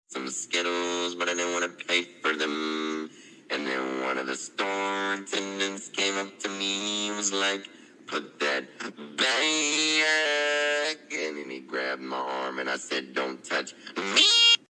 some Skittles, but I didn't want to pay for them. And then one of the store attendants came up to me and was like, put that back. And then he grabbed my arm and I said, don't touch me.